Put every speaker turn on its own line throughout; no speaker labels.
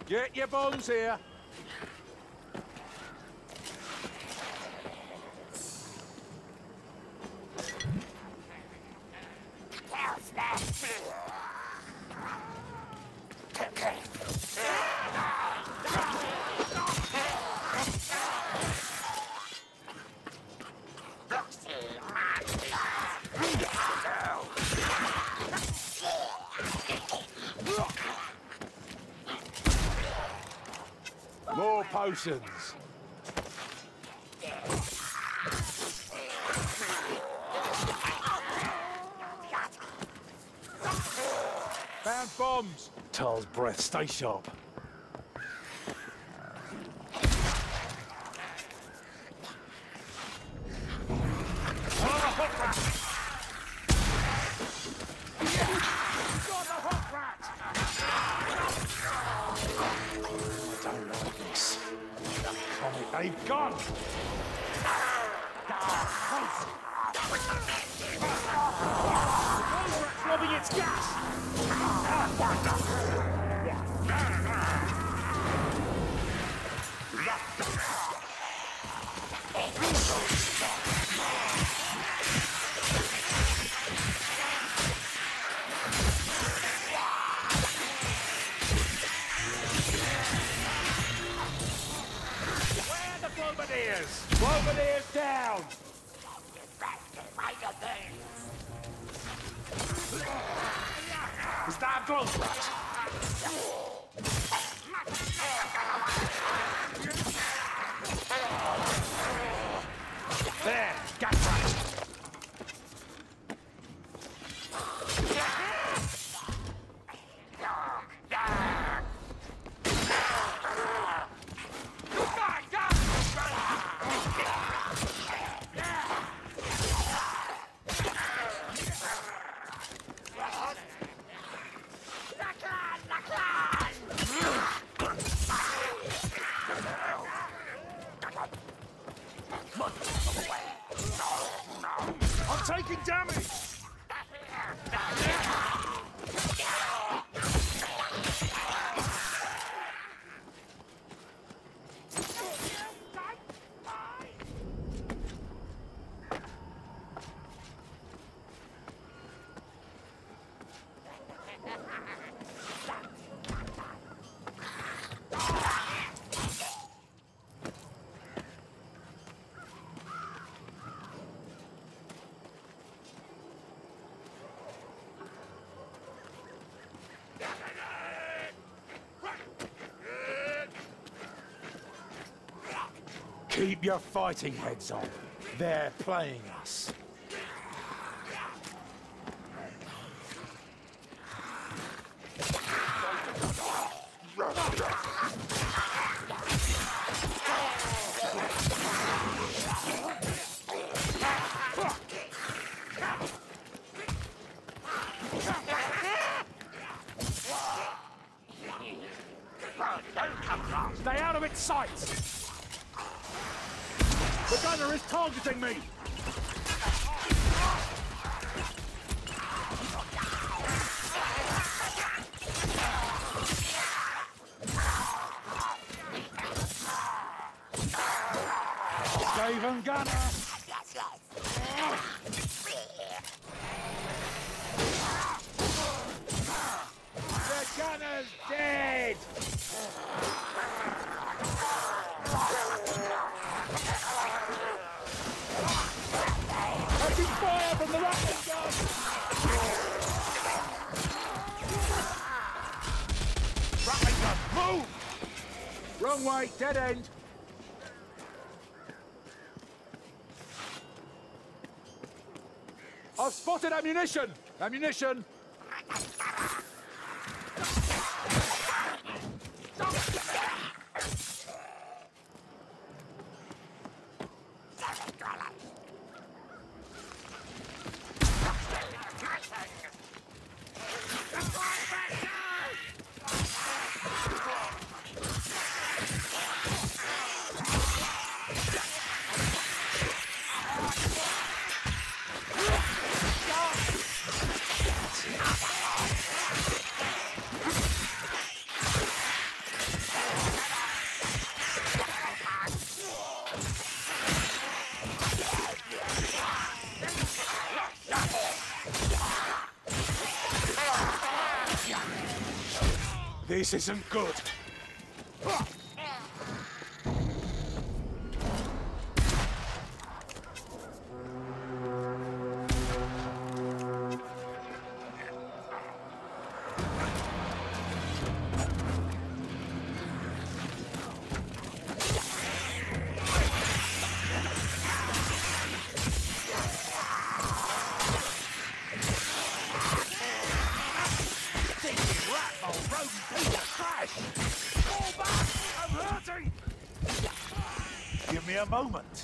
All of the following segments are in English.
Get your bombs here. More potions. Found bombs. Tarl's breath, stay sharp. They've gone! Robbing its gas! Bombardiers down! Is that a close rat? There, got rat! I'm taking damage! Keep your fighting heads on. They're playing us. Stay out of its sight! The gunner is targeting me! Skaven gunner! The gunner's dead! Taking fire from the Ratling gun! Ratling gun, move! Wrong way, dead end. I've spotted ammunition! Ammunition! This isn't good.
Give me a moment.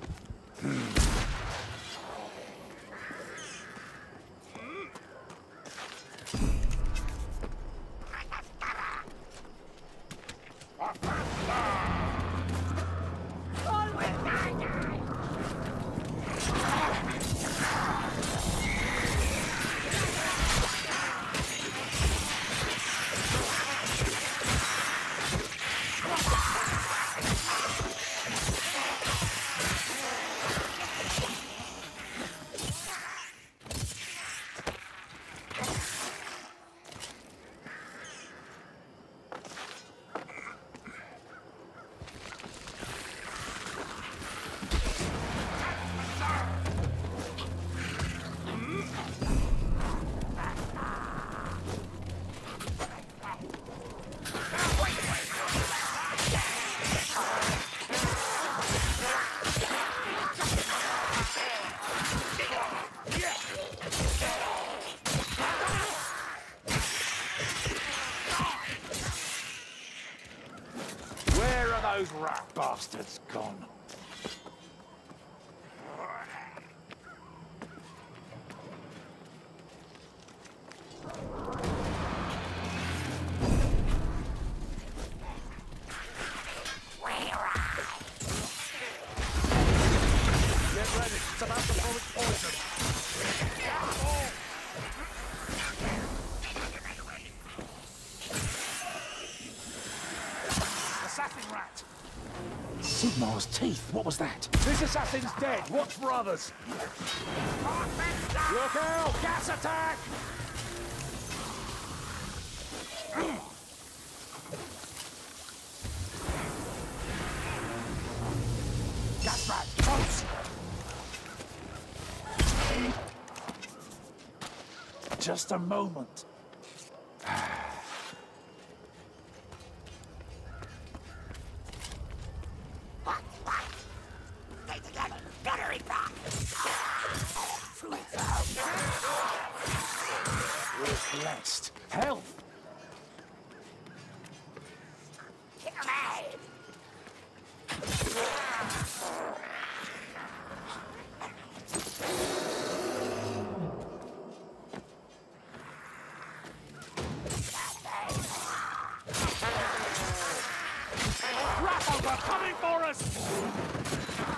Where are those rat bastards gone? Get ready, it's about to pull its poison. Assassin rat!
Sigmar's teeth, what was that?
This assassin's dead. Watch for others. Look out! Gas attack! Gas rat, close!
Just a moment.
We're blessed. Health!
Rat coming for us!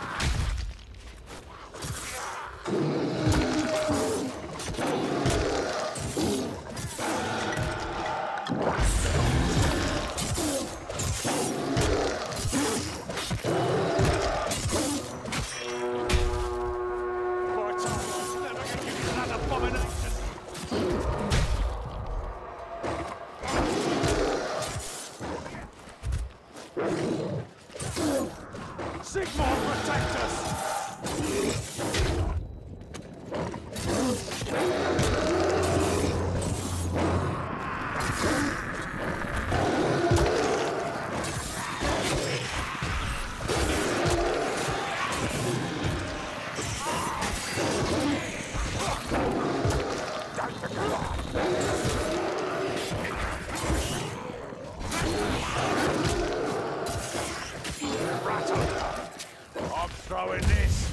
Sigmar, protect us! I'm throwing this.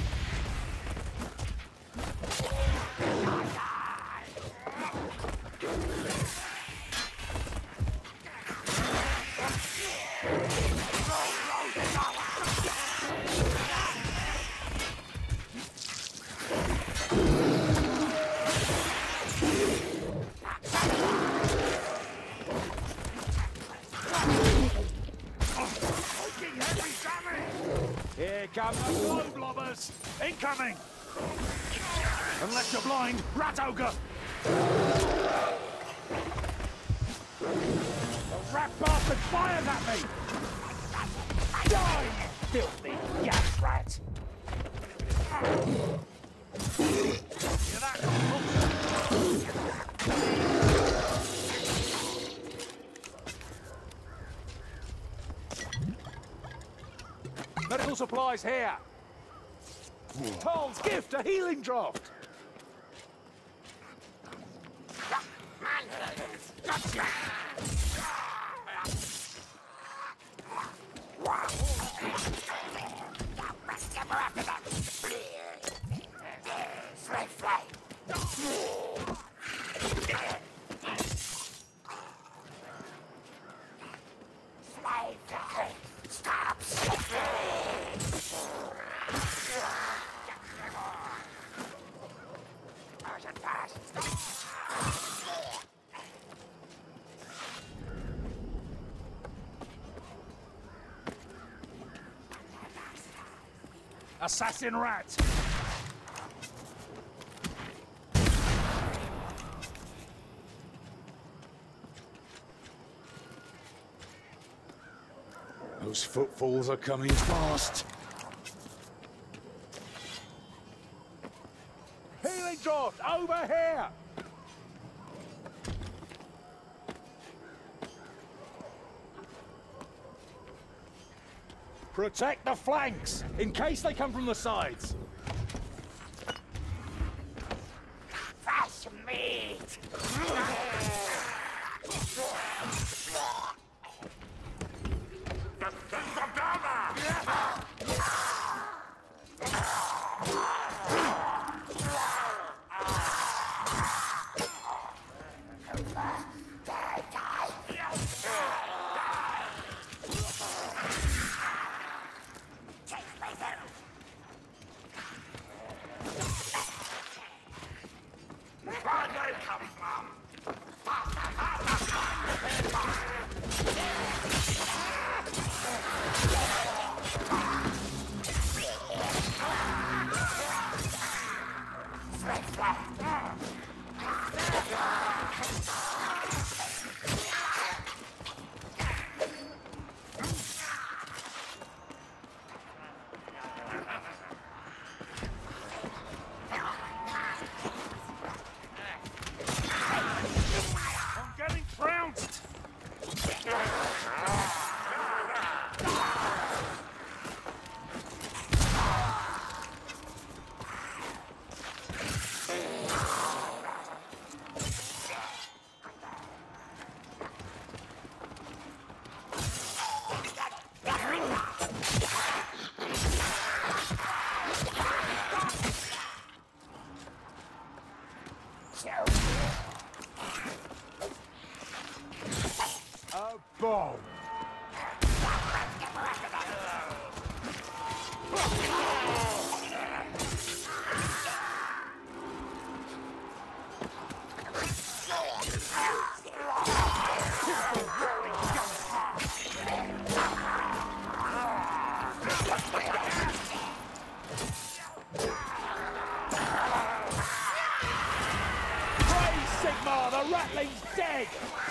Here come the blow blobbers!
Incoming! Unless you're blind, rat ogre! That bastard fires at me! Die, you filthy gas rat! Hear that?
Medical supplies here. Toll's gift, a healing draft.
Assassin rat!
Those footfalls are coming fast. Healing draft, over here! Protect the flanks, in case they come from the sides.
Fresh meat!
A bomb.
Praise Sigmar, the ratling's dead!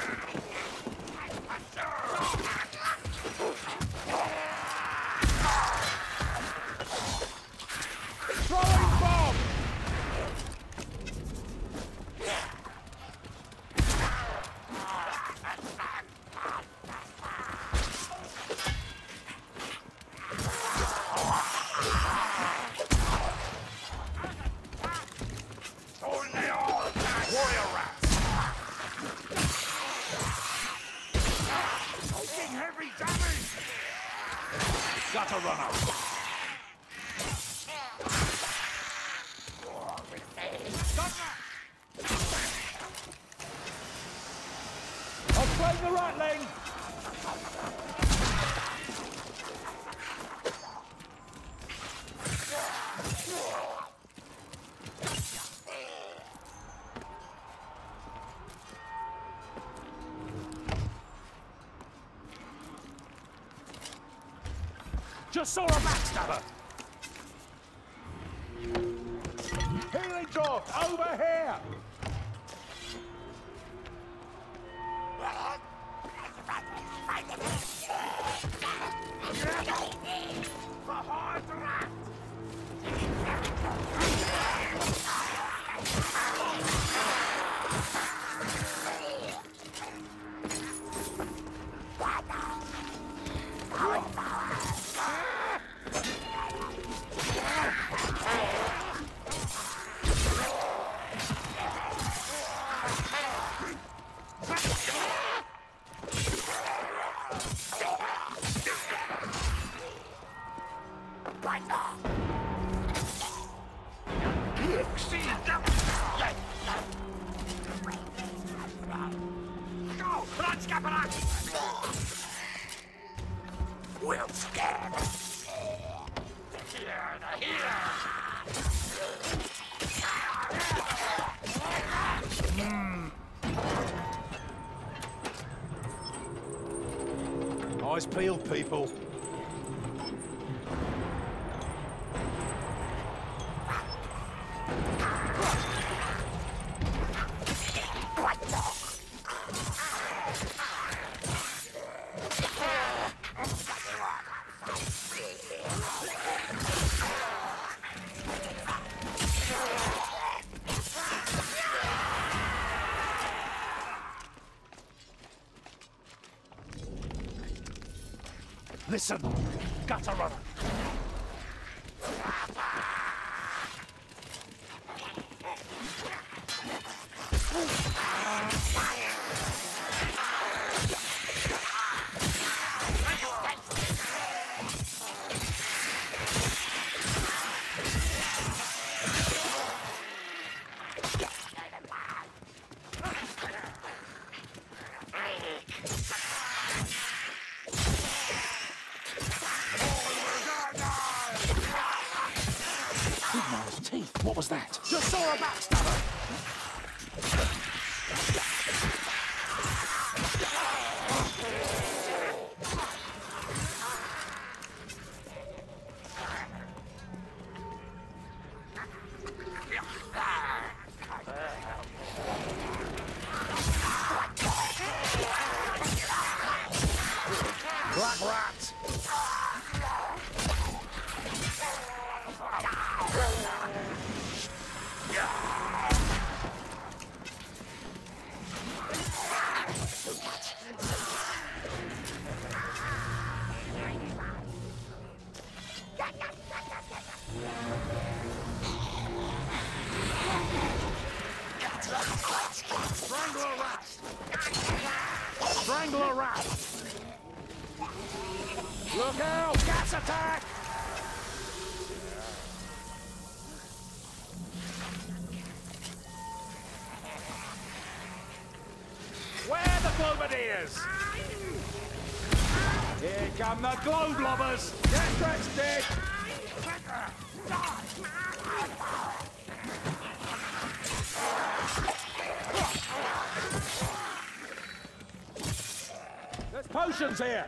Throwing bomb!
Warrior rats.
Taking heavy damage! Gutter runner!
I'll play the ratling.
Just saw a backstabber!
Healing draft, over here.
We'll scan. Here to here.
Eyes peeled, people.
Listen, gutter runner.
Sigmar's teeth. What was that?
Just saw a backstabber. Black rat. Strangle a rat. Strangle a rat. Look out! Gas attack! Where the Globadiers? Here come the Globe Lobbers! Get dressed, Dick! There's potions here!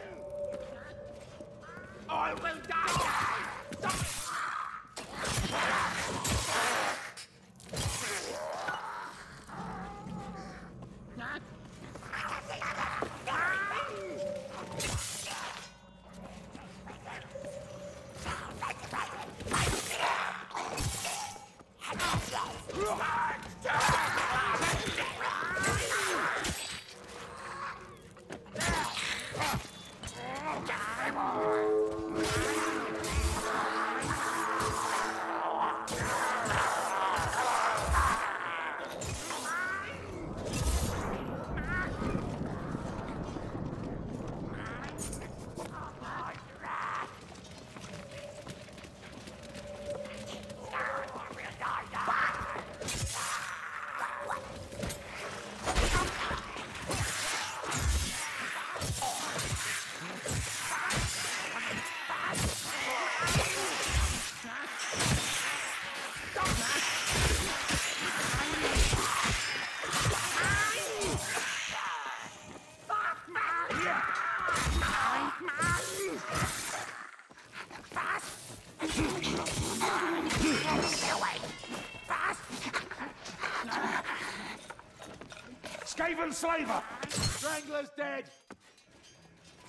I will die! Skaven Slaver! Strangler's dead!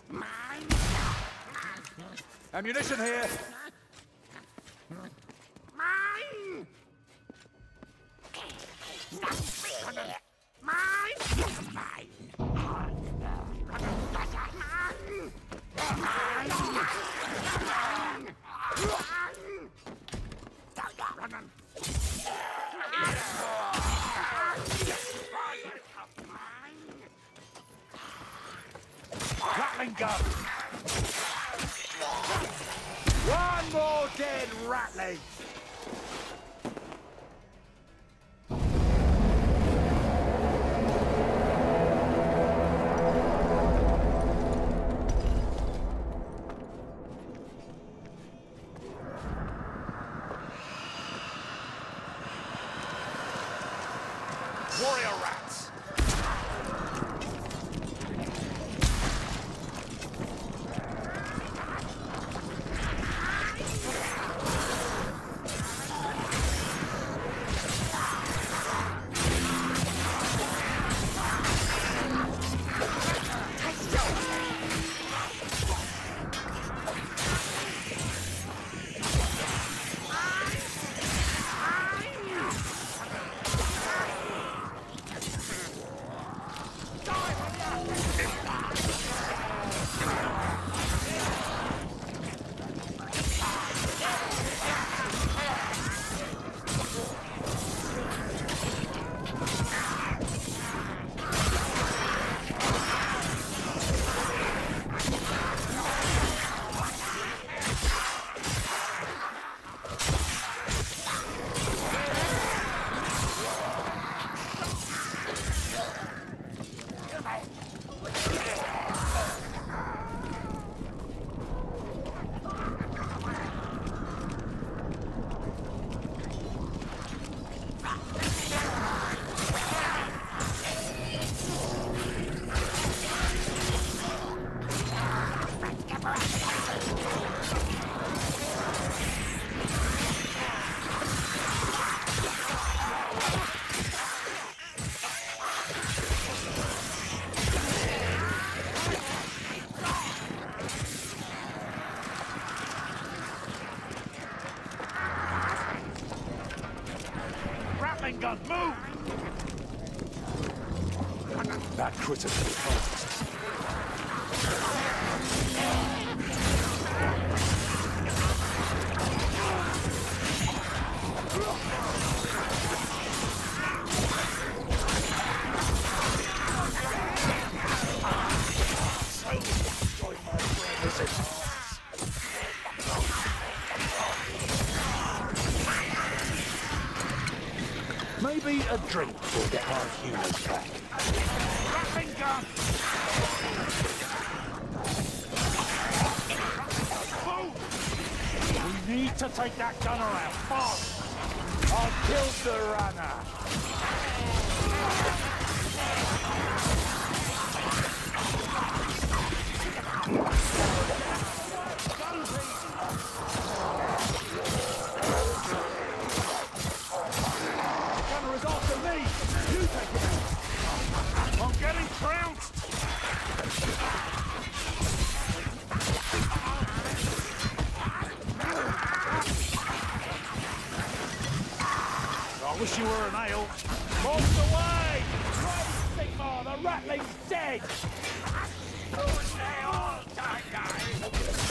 Ammunition here.
Mine!
Rattling gun. One more dead ratling. Warrior rats. Rattling gun, move!
That critter can be fast. Maybe a drink will get our humans back.
Rattling gun! Move! We need to take that gunner out, fast! I'll kill the runner! Gunner is after me! You take it out! I'm getting trounced! I wish you were an ale. Most away! Right, Sigmar, the rattling's dead!
They all die, guys!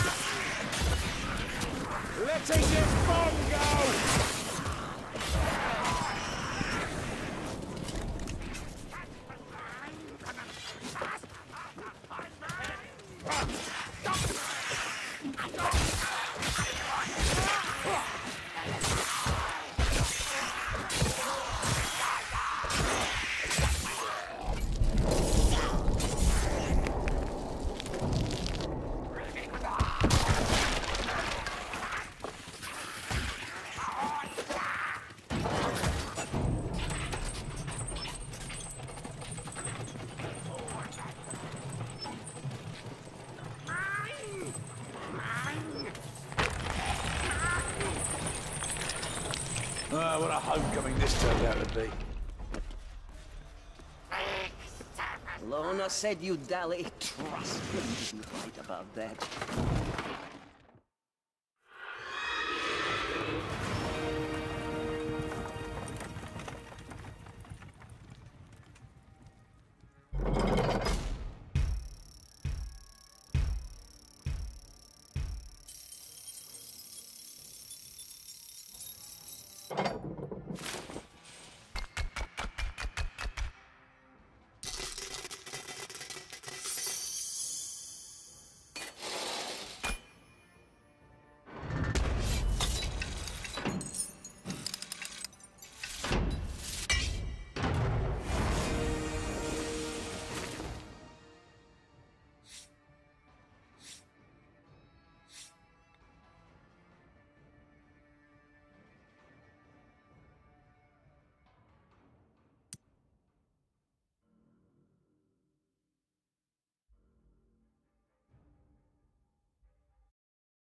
Letting this bomb go! What a homecoming this turned out to be.
Lona said you'd dally. Trust me, didn't fight about that.